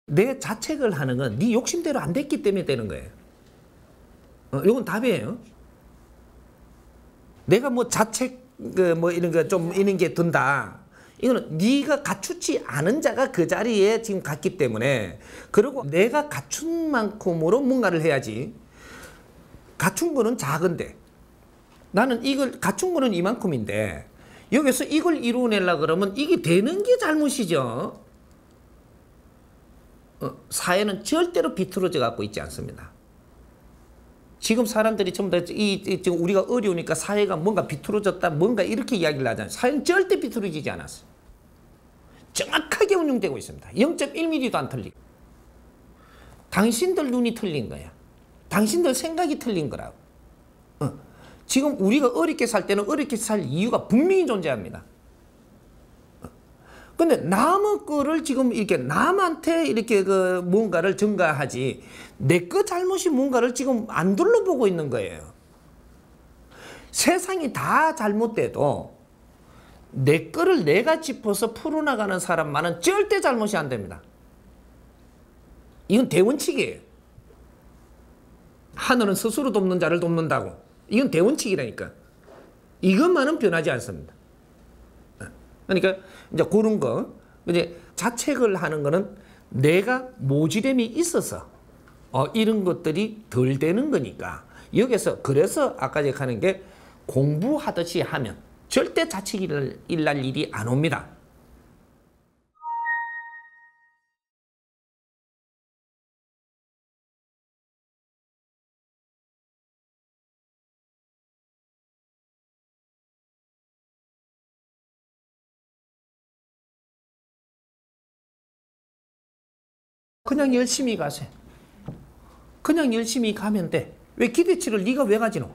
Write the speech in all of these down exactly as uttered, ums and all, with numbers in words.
내 자책을 하는 건 네 욕심대로 안 됐기 때문에 되는 거예요. 어, 이건 답이에요. 내가 뭐 자책 그 뭐 이런 거 좀 이런 게 든다. 이거는 네가 갖추지 않은 자가 그 자리에 지금 갔기 때문에, 그리고 내가 갖춘 만큼으로 뭔가를 해야지. 갖춘 거는 작은데 나는 이걸 갖춘 거는 이만큼인데 여기서 이걸 이루어내려고 그러면 이게 되는 게 잘못이죠. 어, 사회는 절대로 비틀어져 갖고 있지 않습니다. 지금 사람들이 전부 다 이, 이, 지금 우리가 어려우니까 사회가 뭔가 비틀어졌다, 뭔가 이렇게 이야기를 하잖아요. 사회는 절대 비틀어지지 않았어요. 정확하게 운영되고 있습니다. 영 점 일 밀리미터도 안 틀리고. 당신들 눈이 틀린 거야. 당신들 생각이 틀린 거라고. 어. 지금 우리가 어렵게 살 때는 어렵게 살 이유가 분명히 존재합니다. 근데 남의 거를 지금 이렇게 남한테 이렇게 그 뭔가를 전가하지, 내 거 잘못이 뭔가를 지금 안 둘러보고 있는 거예요. 세상이 다 잘못돼도 내 거를 내가 짚어서 풀어나가는 사람만은 절대 잘못이 안 됩니다. 이건 대원칙이에요. 하늘은 스스로 돕는 자를 돕는다고. 이건 대원칙이라니까. 이것만은 변하지 않습니다. 그러니까 이제 그런 거, 이제 자책을 하는 거는 내가 모지됨이 있어서 어, 이런 것들이 덜 되는 거니까. 여기서 그래서 아까 제가 하는 게, 공부하듯이 하면 절대 자책이 일날 일이 안 옵니다. 그냥 열심히 가세요. 그냥 열심히 가면 돼. 왜 기대치를 네가 왜 가지노?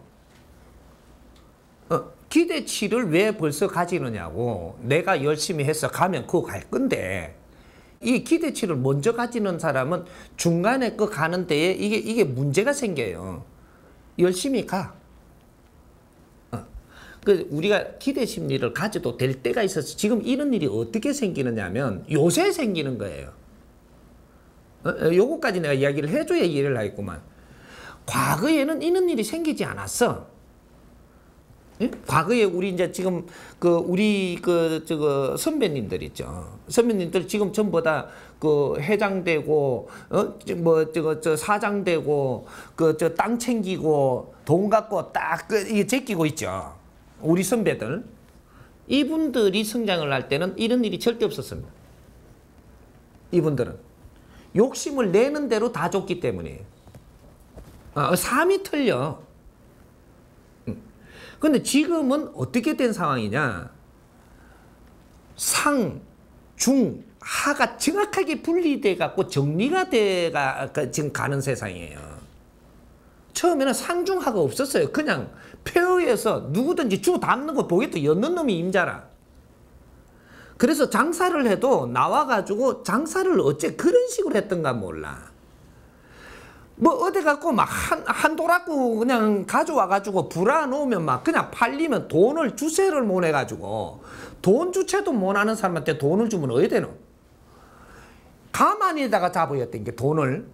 어, 기대치를 왜 벌써 가지느냐고. 내가 열심히 해서 가면 그거 갈 건데, 이 기대치를 먼저 가지는 사람은 중간에 그 가는 데에 이게, 이게 문제가 생겨요. 열심히 가. 어. 그 우리가 기대 심리를 가져도 될 때가 있어서, 지금 이런 일이 어떻게 생기느냐 하면 요새 생기는 거예요. 어? 요거까지 내가 이야기를 해줘야 이해를 하겠구만. 과거에는 이런 일이 생기지 않았어. 예? 과거에 우리 이제 지금 그 우리 그 저거 선배님들 있죠. 선배님들 지금 전부 다 그 회장되고, 어? 뭐 저거 저 사장되고, 그 저 땅 챙기고 돈 갖고 딱 그 이게 제끼고 있죠. 우리 선배들. 이분들이 성장을 할 때는 이런 일이 절대 없었습니다. 이분들은 욕심을 내는 대로 다 줬기 때문에. 아, 삶이 틀려. 근데 지금은 어떻게 된 상황이냐? 상, 중, 하가 정확하게 분리돼 갖고 정리가 돼가 지금 가는 세상이에요. 처음에는 상중하가 없었어요. 그냥 폐허에서 누구든지 주 담는 거 보겠다. 였는 놈이 임자라. 그래서 장사를 해도 나와가지고 장사를 어째 그런 식으로 했던가 몰라. 뭐 어디 갖고 막 한, 한 도라구 그냥 가져와가지고 불어놓으면 막 그냥 팔리면 돈을 주세를 못 해가지고, 돈 주체도 못하는 사람한테 돈을 주면 어디 되노? 가만히다가 잡아였던 게 돈을.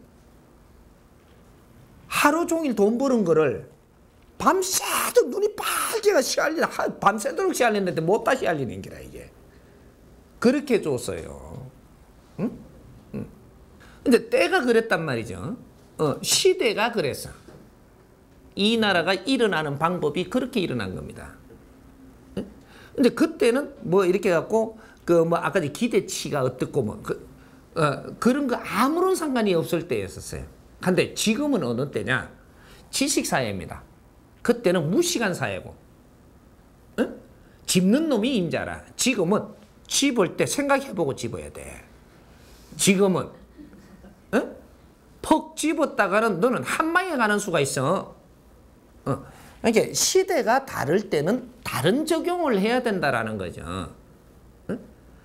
하루 종일 돈 버는 거를 밤새도 눈이 빨개가 씨알리나, 밤새도록 씨알리는데 못다 씨알리는 게라 이게. 그렇게 줬어요. 응? 응. 근데 때가 그랬단 말이죠. 어, 시대가 그랬어. 이 나라가 일어나는 방법이 그렇게 일어난 겁니다. 응? 근데 그때는 뭐 이렇게 갖고 그 뭐 아까 기대치가 어떻고 뭐 그, 어, 그런 거 아무런 상관이 없을 때였었어요. 근데 지금은 어느 때냐? 지식 사회입니다. 그때는 무식한 사회고, 응? 집는 놈이 임자라. 지금은 집을 때 생각해보고 집어야 돼. 지금은 어? 퍽 집었다가는 너는 한 방에 가는 수가 있어. 어. 그러니까 시대가 다를 때는 다른 적용을 해야 된다라는 거죠. 어?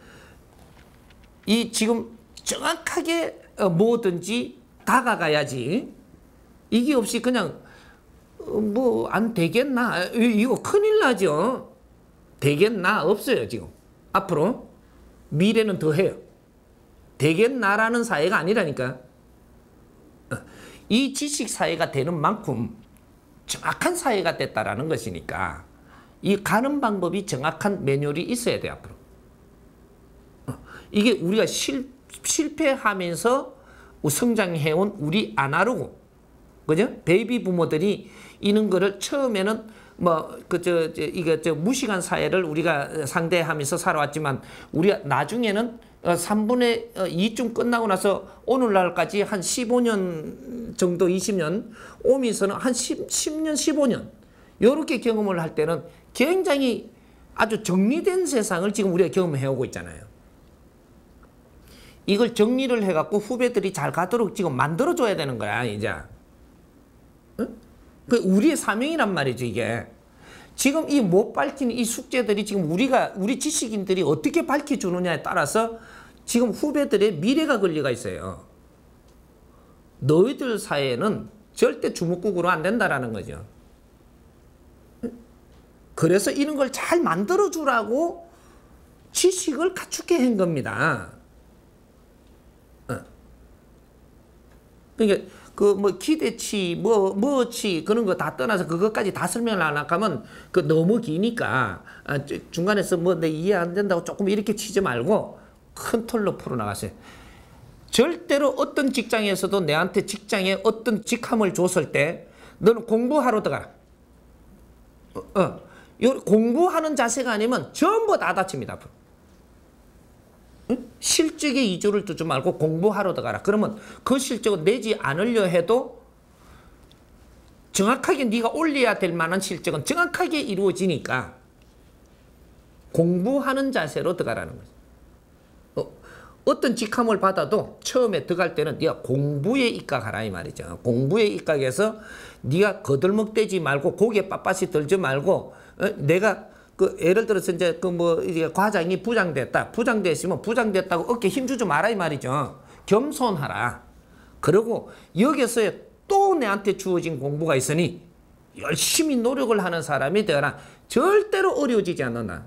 이 지금 정확하게 뭐든지 다가가야지. 이게 없이 그냥 뭐 안 되겠나? 이거 큰일 나죠. 되겠나? 없어요 지금. 앞으로 미래는 더 해요. 되겠나라는 사회가 아니라니까. 이 지식 사회가 되는 만큼 정확한 사회가 됐다라는 것이니까 이 가는 방법이 정확한 매뉴얼이 있어야 돼 앞으로. 이게 우리가 실, 실패하면서 성장해온 우리 아날로그, 그죠? 베이비 부모들이 이런 거를 처음에는 뭐 그저 저, 이거 저 무식한 사회를 우리가 상대하면서 살아왔지만 우리가 나중에는 삼분의 이쯤 끝나고 나서 오늘날까지 한 십오 년 정도, 이십 년 오면서는 한 십, 십 년, 십오 년 이렇게 경험을 할 때는 굉장히 아주 정리된 세상을 지금 우리가 경험해오고 있잖아요. 이걸 정리를 해갖고 후배들이 잘 가도록 지금 만들어줘야 되는 거야, 이제. 응? 그 우리의 사명이란 말이지, 이게. 지금 이 못 밝힌 이 숙제들이 지금 우리가, 우리 지식인들이 어떻게 밝혀주느냐에 따라서 지금 후배들의 미래가 걸려가 있어요. 너희들 사회는 절대 주먹국으로 안 된다라는 거죠. 그래서 이런 걸 잘 만들어주라고 지식을 갖추게 한 겁니다. 그러니까 그 뭐 기대치 뭐 뭐치 그런 거 다 떠나서 그것까지 다 설명을 안 하면 그 너무 기니까 아, 중간에서 뭐 내 이해 안 된다고 조금 이렇게 치지 말고 큰 틀로 풀어 나가세요. 절대로 어떤 직장에서도 내한테 직장에 어떤 직함을 줬을 때 너는 공부하러 들어가라. 어, 어. 요 공부하는 자세가 아니면 전부 다 다칩니다. 앞으로. 응? 실적에 이주를 두지 말고 공부하러 들어가라. 그러면 그 실적을 내지 않으려 해도 정확하게 네가 올려야 될 만한 실적은 정확하게 이루어지니까 공부하는 자세로 들어가라는 거죠. 어, 어떤 직함을 받아도 처음에 들어갈 때는 네가 공부에 입각하라 이 말이죠. 공부에 입각해서 네가 거들먹대지 말고 고개 빳빳이 들지 말고 어, 내가 그 예를 들어서 이제 그 뭐 이제 과장이 부장됐다. 부장됐으면 부장됐다고 어깨 힘주지 마라 이 말이죠. 겸손하라. 그리고 여기서의 또 내한테 주어진 공부가 있으니 열심히 노력을 하는 사람이 되어라. 절대로 어려워지지 않는다.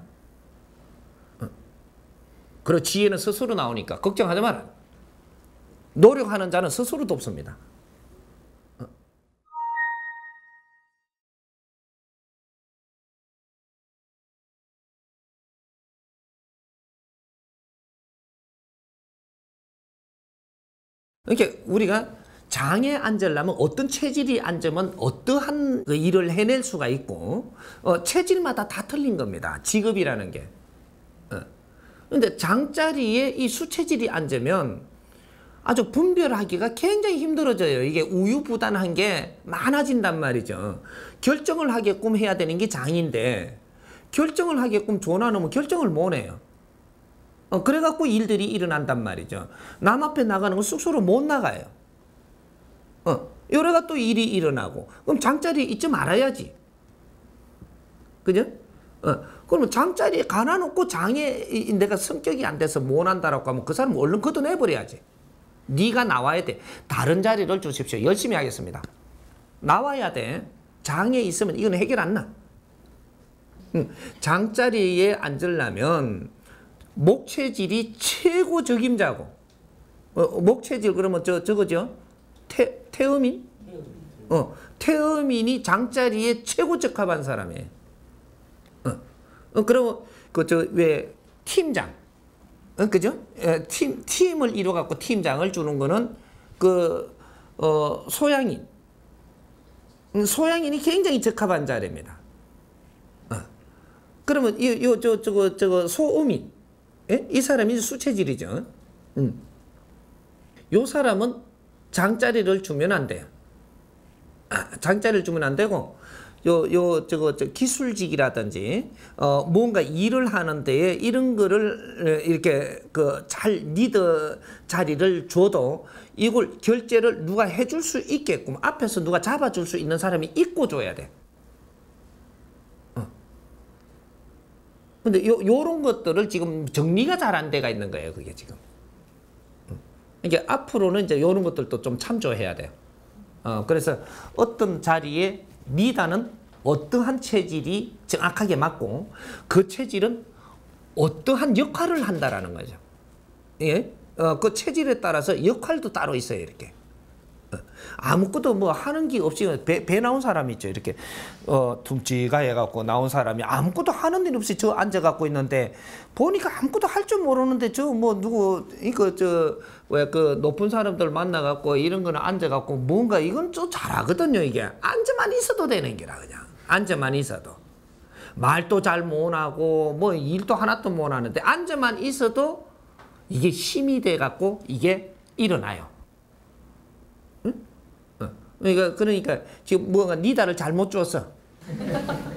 그리고 지혜는 스스로 나오니까 걱정하지 마라. 노력하는 자는 스스로 돕습니다. 그러니까 우리가 장에 앉으려면 어떤 체질이 앉으면 어떠한 일을 해낼 수가 있고 어, 체질마다 다 틀린 겁니다. 직업이라는 게. 그런데 어. 장자리에 이 수체질이 앉으면 아주 분별하기가 굉장히 힘들어져요. 이게 우유부단한 게 많아진단 말이죠. 결정을 하게끔 해야 되는 게 장인데 결정을 하게끔 줘놔놓으면 결정을 못 해요. 어, 그래갖고 일들이 일어난단 말이죠. 남 앞에 나가는 건 쑥스러워 못 나가요. 어, 요래가 또 일이 일어나고. 그럼 장자리에 있지 말아야지. 그죠? 어, 그러면 장자리에 가놔놓고 장에 내가 성격이 안 돼서 못 한다라고 하면 그 사람 얼른 걷어내버려야지. 네가 나와야 돼. 다른 자리를 주십시오. 열심히 하겠습니다. 나와야 돼. 장에 있으면 이건 해결 안 나. 응. 장자리에 앉으려면 목체질이 최고 적임자고. 어, 목체질 그러면 저 저거죠? 태 태음인? 어, 태음인이 장자리에 최고 적합한 사람이에요. 어, 어 그러면 그 저 왜 팀장, 어, 그죠? 에, 팀 팀을 이뤄 갖고 팀장을 주는 거는 그 어, 소양인. 음, 소양인이 굉장히 적합한 자리입니다. 어. 그러면 이 요 저 저거 저거 소음인. 예? 이 사람이 수체질이죠. 음. 요 사람은 장자리를 주면 안 돼요. 아, 장자리를 주면 안 되고, 요, 요, 저거, 저 기술직이라든지, 어, 뭔가 일을 하는 데에 이런 거를 이렇게 그 잘 리더 자리를 줘도 이걸 결제를 누가 해줄 수 있게끔 앞에서 누가 잡아줄 수 있는 사람이 있고 줘야 돼. 근데 요, 요런 것들을 지금 정리가 잘 안 돼가 있는 거예요, 그게 지금. 이게 앞으로는 이제 요런 것들도 좀 참조해야 돼요. 어, 그래서 어떤 자리에 리더는 어떠한 체질이 정확하게 맞고 그 체질은 어떠한 역할을 한다라는 거죠. 예? 어, 그 체질에 따라서 역할도 따로 있어요. 이렇게. 어, 아무것도 뭐 하는 게 없이 배, 배 나온 사람 있죠. 이렇게 어, tum치가 해갖고 나온 사람이 아무것도 하는 일 없이 저 앉아갖고 있는데 보니까 아무것도 할 줄 모르는데 저 뭐 누구 이거 저 왜 그 높은 사람들 만나갖고 이런 거는 앉아갖고 뭔가 이건 좀 잘하거든요. 이게 앉아만 있어도 되는 게라 그냥 앉아만 있어도 말도 잘 못하고 뭐 일도 하나도 못하는데 앉아만 있어도 이게 힘이 돼갖고 이게 일어나요. 응? 어. 그러니까 그러니까 지금 뭔가 니다를 잘못 줬어.